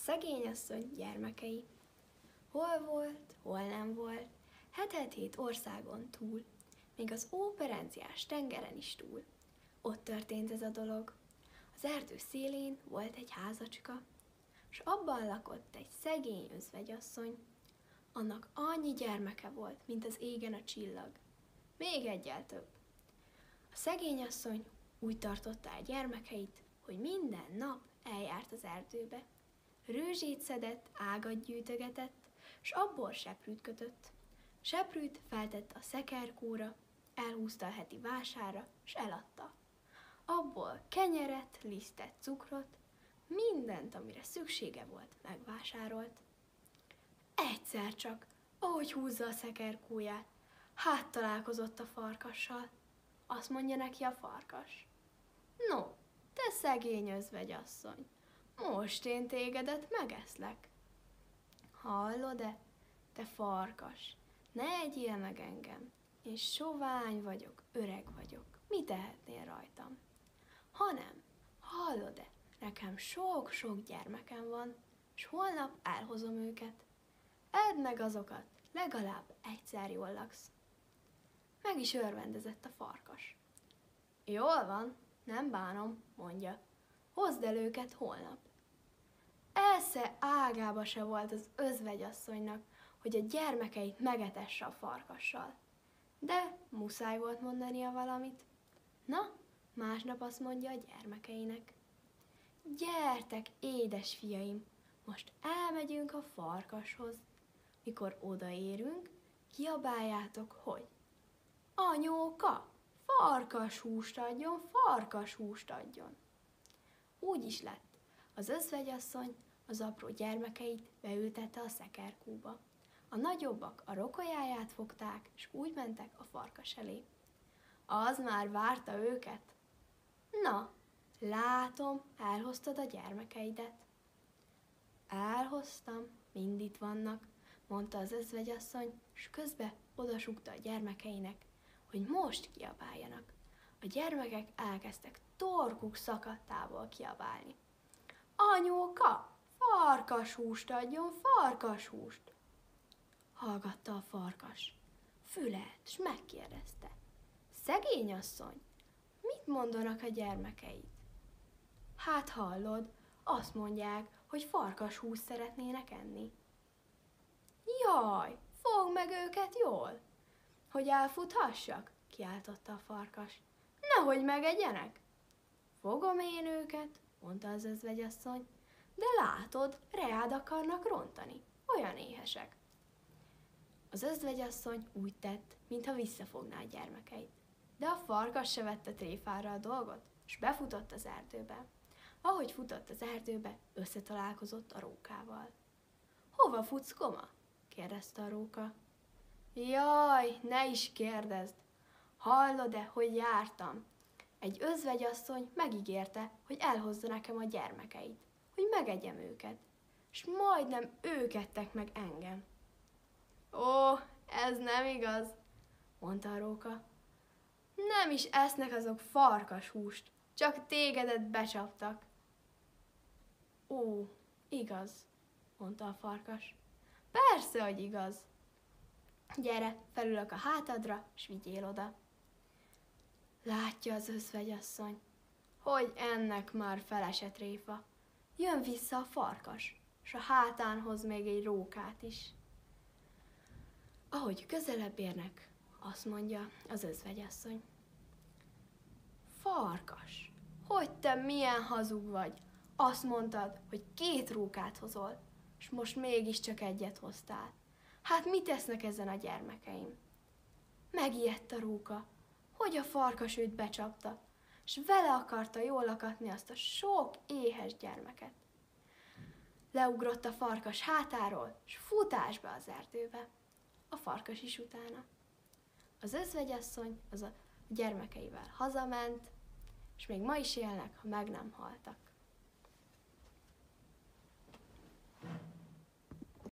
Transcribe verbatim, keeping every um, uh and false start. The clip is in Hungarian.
szegény asszony gyermekei. Hol volt, hol nem volt, hetet-hét országon túl, még az óperenciás tengeren is túl. Ott történt ez a dolog. Az erdő szélén volt egy házacska, s abban lakott egy szegény özvegyasszony. Annak annyi gyermeke volt, mint az égen a csillag. Még egyel több. A szegény asszony úgy tartotta el gyermekeit, hogy minden nap eljárt az erdőbe. Rőzsét szedett, ágat gyűjtögetett, s abból seprűt kötött. Seprűt feltette a szekerkóra, elhúzta a heti vására, s eladta. Abból kenyeret, lisztet, cukrot, mindent, amire szüksége volt, megvásárolt. Egyszer csak, ahogy húzza a szekerkóját, hát találkozott a farkassal. Azt mondja neki a farkas: no, te szegény özvegyasszony, most én tégedet megeszlek. Hallod-e, te farkas, ne egyél meg engem, én sovány vagyok, öreg vagyok, mi tehetnél rajtam? Hanem, hallod-e, nekem sok-sok gyermekem van, s holnap elhozom őket. Edd meg azokat, legalább egyszer jól laksz. Meg is örvendezett a farkas. Jól van, nem bánom, mondja, hozd el őket holnap. Esze ágába se volt az özvegyasszonynak, hogy a gyermekeit megetesse a farkassal. De muszáj volt mondania valamit. Na, másnap azt mondja a gyermekeinek: gyertek, édes fiaim, most elmegyünk a farkashoz. Mikor odaérünk, kiabáljátok, hogy anyóka, farkashúst adjon, farkashúst adjon. Úgy is lett. Az özvegyasszony az apró gyermekeit beültette a szekerkúba. A nagyobbak a rokolyáját fogták, és úgy mentek a farkas elé. Az már várta őket. Na, látom, elhoztad a gyermekeidet. Elhoztam, mind itt vannak, mondta az özvegyasszony, s közbe odasúgta a gyermekeinek, hogy most kiabáljanak. A gyermekek elkezdtek torkuk szakadtából kiabálni. Anyóka, farkashúst adjon, farkashúst! Hallgatta a farkas, fülelt, s megkérdezte: szegény asszony, mit mondanak a gyermekeid? Hát hallod, azt mondják, hogy farkashúst szeretnének enni. Jaj, fogd meg őket jól, hogy elfuthassak, kiáltotta a farkas. Nehogy megegyenek. Fogom én őket, mondta az özvegyasszony, de látod, reád akarnak rontani, olyan éhesek. Az özvegyasszony úgy tett, mintha visszafogná a gyermekeit. De a farkas se vette tréfára a dolgot, s befutott az erdőbe. Ahogy futott az erdőbe, összetalálkozott a rókával. Hova futsz, koma? kérdezte a róka. Jaj, ne is kérdezd! Hallod-e, hogy jártam? Egy özvegyasszony megígérte, hogy elhozza nekem a gyermekeit, hogy megegyem őket, s majdnem ők ettek meg engem. Ó, ez nem igaz, mondta a róka. Nem is esznek azok farkashúst, csak tégedet becsaptak. Ó, igaz, mondta a farkas. Persze, hogy igaz. Gyere, felülök a hátadra, s vigyél oda. Látja az özvegyasszony, hogy ennek már felesett tréfa. Jön vissza a farkas, s a hátán hoz még egy rókát is. Ahogy közelebb érnek, azt mondja az özvegyasszony. Farkas, hogy te milyen hazug vagy? Azt mondtad, hogy két rókát hozol, és most mégiscsak egyet hoztál. Hát mit tesznek ezen a gyermekeim? Megijedt a róka, hogy a farkas őt becsapta, s vele akarta jól lakatni azt a sok éhes gyermeket. Leugrott a farkas hátáról, s futásba az erdőbe. A farkas is utána. Az özvegyasszony az a gyermekeivel hazament, és még ma is élnek, ha meg nem haltak.